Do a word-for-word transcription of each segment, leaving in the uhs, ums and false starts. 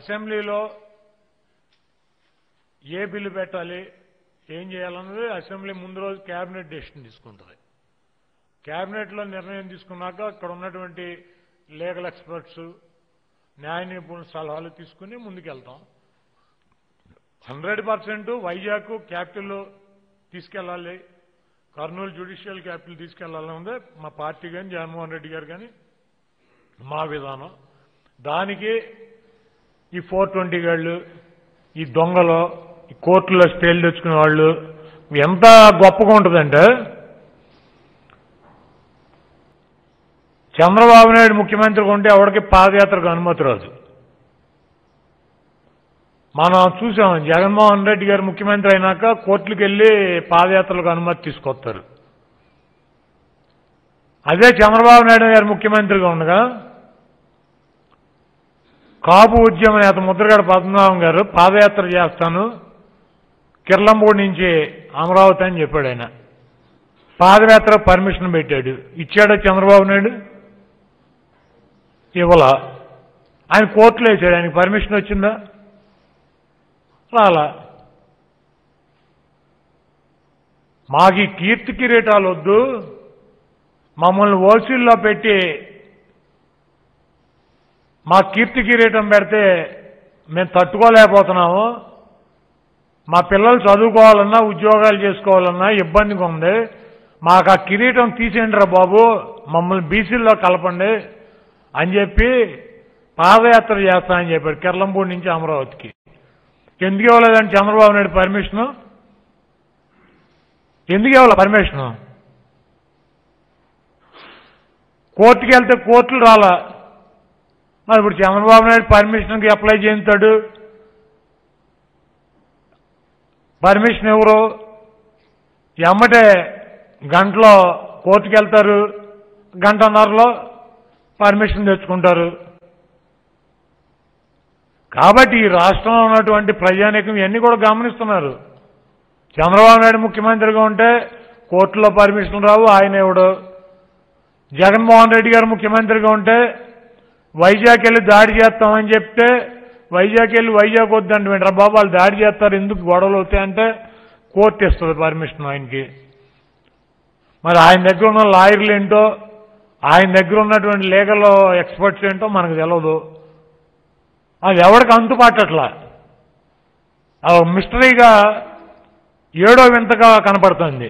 అసెంబ్లీలో ఏ బిల్లు పెట్టాలి, ఏం చేయాలన్నది అసెంబ్లీ ముందు రోజు కేబినెట్ డెసిషన్ తీసుకుంటుంది. కేబినెట్లో నిర్ణయం తీసుకున్నాక అక్కడ ఉన్నటువంటి లీగల్ ఎక్స్పర్ట్స్, న్యాయ నిపుణుల సలహాలు తీసుకుని ముందుకెళ్తాం. హండ్రెడ్ పర్సెంట్ వైజాగ్ క్యాపిటల్ తీసుకెళ్లాలి, కర్నూలు జ్యుడిషియల్ క్యాపిటల్ తీసుకెళ్లాలని ఉంది మా పార్టీ కానీ జగన్మోహన్ రెడ్డి గారు కానీ మా విధానం. దానికి ఈ ఫోర్ ట్వంటీ గాళ్ళు, ఈ దొంగలు, ఈ కోర్టులో స్టేలు తెచ్చుకునే వాళ్ళు ఎంత గొప్పగా ఉంటుందంటే, చంద్రబాబు నాయుడు ముఖ్యమంత్రిగా ఉంటే ఎవరికి పాదయాత్రకు అనుమతి రాదు. మనం చూసాం, జగన్మోహన్ రెడ్డి గారు ముఖ్యమంత్రి అయినాక కోర్టులకు వెళ్లి పాదయాత్రలకు అనుమతి తీసుకొస్తారు. అదే చంద్రబాబు నాయుడు గారు ముఖ్యమంత్రిగా ఉండగా కాపు ఉద్యమ నేత ముద్రగడ పద్మనాభం గారు పాదయాత్ర చేస్తాను కిర్లంపూడి నుంచి అమరావతి అని చెప్పాడు. ఆయన పాదయాత్ర పర్మిషన్ పెట్టాడు. ఇచ్చాడా చంద్రబాబు నాయుడు? ఇవ్వాల. ఆయన కోర్టులో వేసాడు. ఆయనకి పర్మిషన్ వచ్చిందా? రాలా. మాకు ఈ కీర్తి కిరీటాలు వద్దు, మమ్మల్ని ఓసీల్లో పెట్టి మా కీర్తి కిరీటం పెడితే మేము తట్టుకోలేకపోతున్నాము, మా పిల్లలు చదువుకోవాలన్నా ఉద్యోగాలు చేసుకోవాలన్నా ఇబ్బందిగా ఉంది, మాకు ఆ కిరీటం తీసేయండి రా బాబు, మమ్మల్ని బీసీల్లో కలపండి అని చెప్పి పాదయాత్ర చేస్తానని చెప్పాడు కిర్లంపూడి నుంచి అమరావతికి. ఎందుకు ఇవ్వలేదండి చంద్రబాబు నాయుడు పర్మిషను? ఎందుకు ఇవ్వాలి పర్మిషను? కోర్టుకి వెళ్తే కోర్టులు రాలా. మరి ఇప్పుడు చంద్రబాబు నాయుడు పర్మిషన్కి అప్లై చేస్తాడు. పర్మిషన్ ఎవరు? ఎమ్మటే గంటలో కోర్టుకి వెళ్తారు, గంటన్నరలో పర్మిషన్ తెచ్చుకుంటారు. కాబట్టి ఈ రాష్ట్రంలో ఉన్నటువంటి ప్రజానీకం ఇవన్నీ కూడా గమనిస్తున్నారు. చంద్రబాబు నాయుడు ముఖ్యమంత్రిగా ఉంటే కోర్టులో పర్మిషన్ రావు, ఆయన ఎవడు. జగన్మోహన్ రెడ్డి గారు ముఖ్యమంత్రిగా ఉంటే వైజాగ్ వెళ్ళి దాడి చేస్తామని చెప్తే వైజాగ్ వెళ్ళి వైజాగ్ వద్దంటే రా బాబు వాళ్ళు దాడి చేస్తారు, ఎందుకు గొడవలు అవుతాయంటే కోర్టు ఇస్తుంది పర్మిషన్ ఆయనకి. మరి ఆయన దగ్గర ఉన్న లాయర్లు ఏంటో, ఆయన దగ్గర ఉన్నటువంటి లీగల్ ఎక్స్పర్ట్స్ ఏంటో మనకు తెలియదు. అది ఎవరికి అంతుపట్టట్లా, మిస్టరీగా ఏడో వింతగా కనపడుతుంది.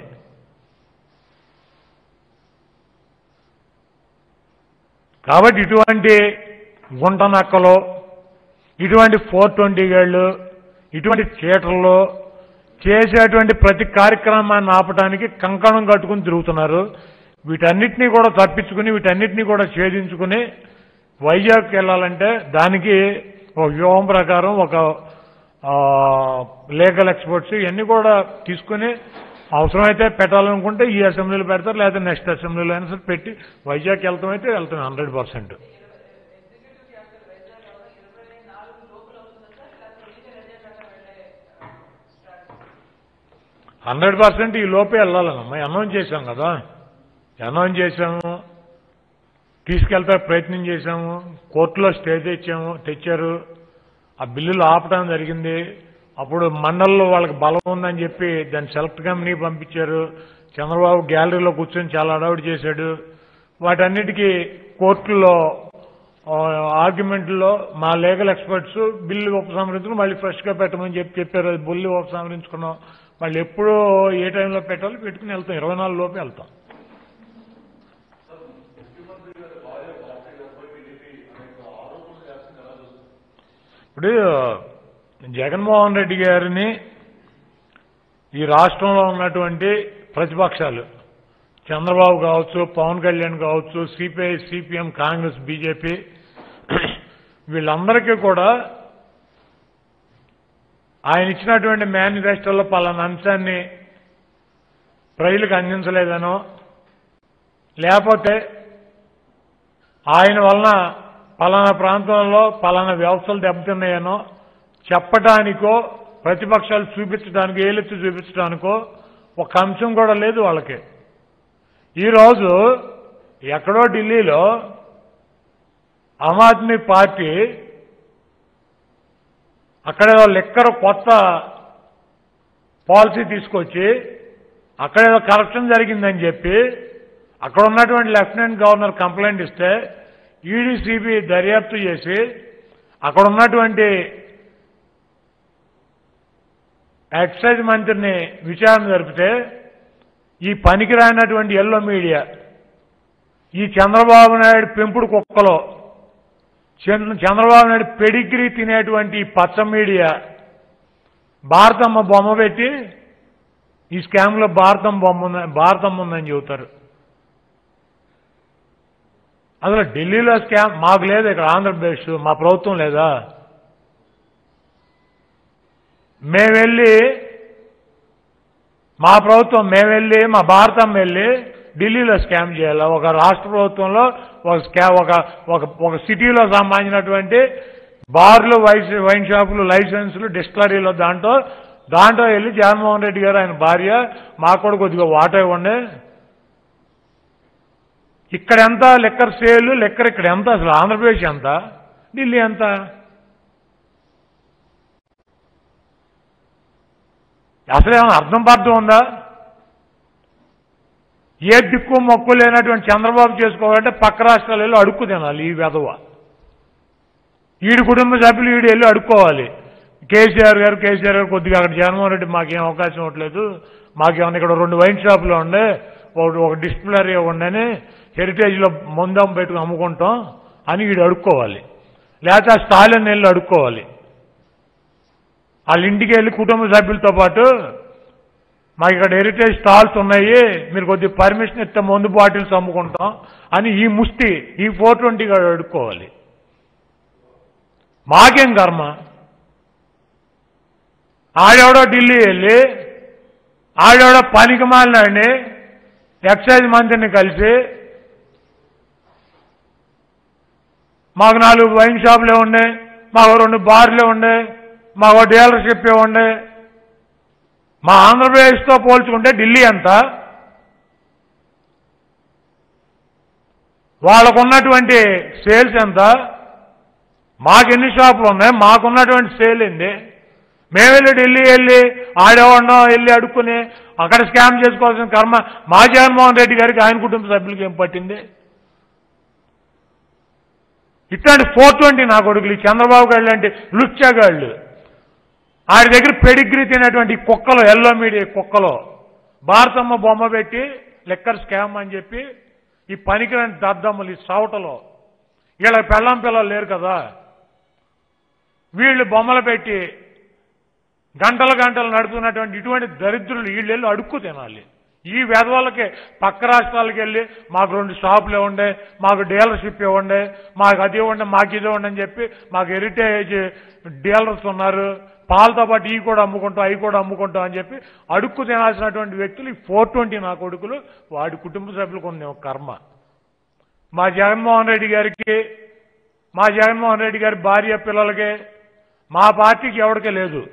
కాబట్టి ఇటువంటి గుంట నక్కలు, ఇటువంటి ఫోర్ ట్వంటీ గేళ్లు, ఇటువంటి థియేటర్లు చేసేటువంటి ప్రతి కార్యక్రమాన్ని ఆపడానికి కంకణం కట్టుకుని తిరుగుతున్నారు. వీటన్నిటినీ కూడా తప్పించుకుని, వీటన్నిటినీ కూడా ఛేదించుకుని వైజాగ్కి వెళ్ళాలంటే దానికి ఒక వ్యూహం ప్రకారం ఒక లీగల్ ఎక్స్పర్ట్స్ ఇవన్నీ కూడా తీసుకుని అవసరమైతే పెట్టాలనుకుంటే ఈ అసెంబ్లీలో పెడతారు, లేదా నెక్స్ట్ అసెంబ్లీలో అయినా సరే పెట్టి వైజాగ్కి వెళ్తాం అయితే వెళ్తాం హండ్రెడ్ పర్సెంట్. హండ్రెడ్ పర్సెంట్ ఈ లోపే వెళ్ళాలన్నమ్మా. అనౌన్స్ చేశాం కదా, అనౌన్స్ చేశాము, తీసుకెళ్తా ప్రయత్నం చేశాము, కోర్టులో స్టే తెచ్చాము, తెచ్చారు, ఆ బిల్లులు ఆపడం జరిగింది. అప్పుడు మండల్లో వాళ్ళకి బలం ఉందని చెప్పి దాన్ని సెలెక్ట్ కమిటీ పంపించారు. చంద్రబాబు గ్యాలరీలో కూర్చొని చాలా అడౌట్ చేశాడు. వాటన్నిటికీ కోర్టులో ఆర్గ్యుమెంట్లో మా లీగల్ ఎక్స్పర్ట్స్ బిల్లు ఉపసంహరించుకుని మళ్ళీ ఫ్రెష్గా పెట్టమని చెప్పి చెప్పారు. అది బిల్లు ఉపసంహరించుకున్నాం. మళ్ళీ ఎప్పుడో ఏ టైంలో పెట్టాలో పెట్టుకుని వెళ్తాం, ఇరవై నాలుగు లోపే వెళ్తాం. ఇప్పుడు జగన్మోహన్ రెడ్డి గారిని ఈ రాష్ట్రంలో ఉన్నటువంటి ప్రతిపక్షాలు, చంద్రబాబు కావచ్చు, పవన్ కళ్యాణ్ కావచ్చు, సిపిఐ, సిపిఎం, కాంగ్రెస్, బీజేపీ, వీళ్ళందరికీ కూడా ఆయన ఇచ్చినటువంటి మేనిఫెస్టోలో పలానా అంశాన్ని ప్రజలకు అందించలేదనో, లేకపోతే ఆయన వలన పలానా ప్రాంతంలో పలానా వ్యవస్థలు దెబ్బతిన్నాయనో చెప్పడానికో, ప్రతిపక్షాలు చూపించడానికి, ఏలెత్తి చూపించడానికో ఒక అంశం కూడా లేదు వాళ్ళకి. ఈరోజు ఎక్కడో ఢిల్లీలో ఆమ్ ఆద్మీ పార్టీ అక్కడేదో లిక్కర్ కొత్త పాలసీ తీసుకొచ్చి అక్కడేదో కరప్షన్ జరిగిందని చెప్పి అక్కడ ఉన్నటువంటి లెఫ్టినెంట్ గవర్నర్ కంప్లైంట్ ఇస్తే ఈడీ సిబిఐ దర్యాప్తు చేసి అక్కడ ఉన్నటువంటి ఎక్సైజ్ మంత్రిని విచారణ జరిపితే ఈ పనికిరానటువంటి ఎల్లో మీడియా ఈ చంద్రబాబు నాయుడు పెంపుడు కుక్కలో చంద్రబాబు నాయుడు పెడిగ్రీ తినేటువంటి పచ్చ మీడియా భారతమ్మ బొమ్మ పెట్టి ఈ స్కామ్లో భారతం బొమ్మ భారతమ్మ ఉందని చెబుతారు. అసలు ఢిల్లీలో స్కామ్ మాకు లేదు, ఇక్కడ ఆంధ్రప్రదేశ్ మా ప్రభుత్వం లేదా? మేము వెళ్ళి మా ప్రభుత్వం మేము వెళ్ళి మా భారతం వెళ్ళి ఢిల్లీలో స్కామ్ చేయాలి. ఒక రాష్ట్ర ప్రభుత్వంలో ఒక స్కామ్ ఒక ఒక సిటీలో సంబంధించినటువంటి బార్లు వైస్ వైన్ షాపులు లైసెన్సులు డిస్టిలరీలో దాంట్లో దాంట్లో వెళ్ళి జగన్మోహన్ రెడ్డి గారు ఆయన భార్య మాకు కూడా కొద్దిగా వాటా ఇవ్వండి. ఇక్కడ ఎంత లిక్కర్ సేల్ లిక్కర్ ఇక్కడ ఎంత అసలు ఆంధ్రప్రదేశ్ ఎంత ఢిల్లీ ఎంత? అసలు ఏమైనా అర్థం పర్థం ఉందా? ఏ దిక్కు మొక్కు లేనటువంటి చంద్రబాబు చేసుకోవాలంటే పక్క రాష్ట్రాలలో అడుక్కు తినాలి. ఈ వెధవ ఈడు కుటుంబ సభ్యులు ఈడు వెళ్ళి అడుక్కోవాలి. కేసీఆర్ గారు కేసీఆర్ గారు కొద్దిగా అక్కడ జగన్మోహన్ రెడ్డి మాకేం అవకాశం ఇవ్వట్లేదు, మాకేమన్నా ఇక్కడ రెండు వైన్ షాపులు ఉండే ఒకటి ఒక డిస్టిలరీ ఉండని హెరిటేజ్లో ముందం పెట్టుకుని అమ్ముకుంటాం అని వీడు అడుక్కోవాలి. లేకపోతే ఆ స్టాలిన్ వెళ్ళి అడుక్కోవాలి. వాళ్ళ ఇంటికి వెళ్ళి కుటుంబ సభ్యులతో పాటు మాకు ఇక్కడ హెరిటేజ్ స్టాల్స్ ఉన్నాయి, మీరు కొద్దిగా పర్మిషన్ ఇస్తే మందు బాటిల్స్ అమ్ముకుంటాం అని ఈ ముష్టి ఈ ఫోర్ ట్వంటీ గారు అడుక్కోవాలి. మాకేం కర్మ? ఆడెవడో ఢిల్లీ వెళ్ళి ఆడెవడో పనికి మాలినాడిని ఎక్సైజ్ మంత్రిని కలిసి మాకు నాలుగు వైన్ షాపులే ఉండే, మాకు రెండు బార్లే ఉండే, మాకు డీలర్షిప్ ఉండే. మా ఆంధ్రప్రదేశ్తో పోల్చుకుంటే ఢిల్లీ ఎంత? వాళ్ళకున్నటువంటి సేల్స్ ఎంత? మాకు ఎన్ని షాపులు ఉన్నాయి? మాకున్నటువంటి సేల్ ఏంది? మేము వెళ్ళి ఢిల్లీ వెళ్ళి ఆడేవాడినో వెళ్ళి అడుక్కుని అక్కడ స్కామ్ చేసుకోవాల్సిన కర్మ మా జగన్మోహన్ రెడ్డి గారికి ఆయన కుటుంబ సభ్యులకి ఏం పట్టింది? ఇట్లాంటి ఫోర్ ట్వంటీ నా కొడుకులు చంద్రబాబు గారు లాంటి లుచ్చాగాళ్ళు ఆడి దగ్గర పెడిగ్రీ తినేటువంటి కుక్కలో ఎల్లో మీడియా కుక్కలో భారతమ్మ బొమ్మ పెట్టి లెక్కర్ స్కామ్ అని చెప్పి ఈ పనికిరాని దద్దమ్మలు ఈ సౌటలో వీళ్ళ పెళ్ళం పిల్లలు లేరు కదా, వీళ్ళు బొమ్మలు పెట్టి గంటలు గంటలు నడుపుతున్నటువంటి ఇటువంటి దరిద్రులు వీళ్ళు వెళ్ళి అడుక్కు తినాలి. ఈ వెధవాళ్ళకి పక్క రాష్ట్రాలకు వెళ్ళి మాకు రెండు షాపులు ఇవ్వండి, మాకు డీలర్షిప్ ఇవ్వండి, మాకు అది ఇవ్వండి, మాకు ఇది ఇవ్వండి అని చెప్పి మాకు హెరిటేజ్ డీలర్స్ ఉన్నారు, పాలతో పాటు ఇవి కూడా అమ్ముకుంటాం అవి కూడా అమ్ముకుంటాం అని చెప్పి అడుక్కు తినాల్సినటువంటి వ్యక్తులు ఈ ఫోర్ ట్వంటీ నా కొడుకులు వాడి కుటుంబ సభ్యులకు ఉంది ఒక కర్మ. మా జగన్మోహన్ రెడ్డి గారికి మా జగన్మోహన్ రెడ్డి గారి భార్య పిల్లలకి మా పార్టీకి ఎవరికే లేదు.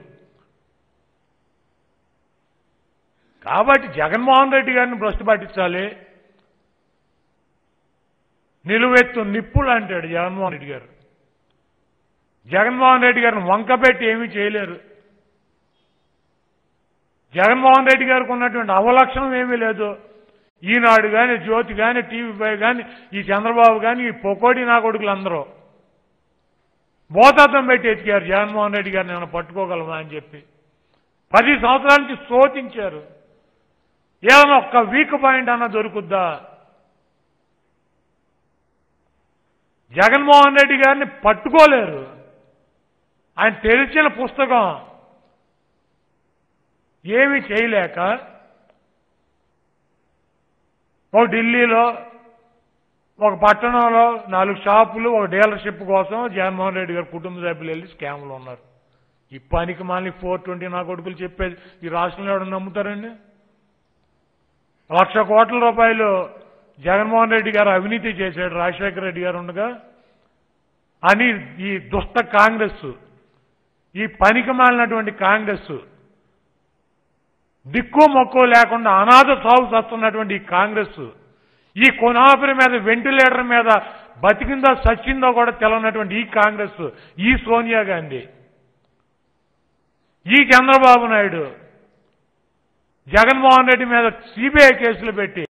కాబట్టి జగన్మోహన్ రెడ్డి గారిని భ్రష్టు పట్టించాలి. నిలువెత్తు నిప్పులు అంటాడు జగన్మోహన్ రెడ్డి గారు. జగన్మోహన్ రెడ్డి గారిని వంకపెట్టి ఏమీ చేయలేరు. జగన్మోహన్ రెడ్డి గారికి ఉన్నటువంటి అవలక్షణం ఏమీ లేదు. ఈనాడు కానీ జ్యోతి కానీ టీవీ ఫైవ్ కానీ ఈ చంద్రబాబు కానీ ఈ పొకోడి నా కొడుకులు అందరూ భూతత్వం పెట్టి ఎతికారు జగన్మోహన్ రెడ్డి గారిని ఏమైనా పట్టుకోగలమా అని చెప్పి. పది సంవత్సరాల నుంచి శోధించారు. ఏమైనా ఒక్క వీక్ పాయింట్ అన్నా దొరుకుద్దా? జగన్మోహన్ రెడ్డి గారిని పట్టుకోలేరు. ఆయన తెరిచిన పుస్తకం ఏమీ చేయలేక ఒక ఢిల్లీలో ఒక పట్టణంలో నాలుగు షాపులు ఒక డీలర్షిప్ కోసం జగన్మోహన్ రెడ్డి గారి కుటుంబ సభ్యులు వెళ్ళి స్కామ్లు ఉన్నారు. ఈ పనికి మాలి ఫోర్ ట్వంటీ నా కొడుకులు చెప్పేది ఈ రాష్ట్రంలో ఎవడన్నా నమ్ముతారండి? లక్ష కోట్ల రూపాయలు జగన్మోహన్ రెడ్డి గారు అవినీతి చేశాడు రాజశేఖర రెడ్డి గారు ఉండగా అని ఈ దుష్ట కాంగ్రెస్ ఈ పనికి మాలినటువంటి కాంగ్రెస్ దిక్కు మొక్కు లేకుండా అనాథ సాగు చేస్తున్నటువంటి ఈ కాంగ్రెస్ ఈ కొనాపరి మీద వెంటిలేటర్ మీద బతికిందో సచ్చిందో కూడా తెలవనటువంటి ఈ కాంగ్రెస్ ఈ సోనియా గాంధీ ఈ చంద్రబాబు నాయుడు జగన్మోహన్ రెడ్డి మీద సిబిఐ కేసులు పెట్టి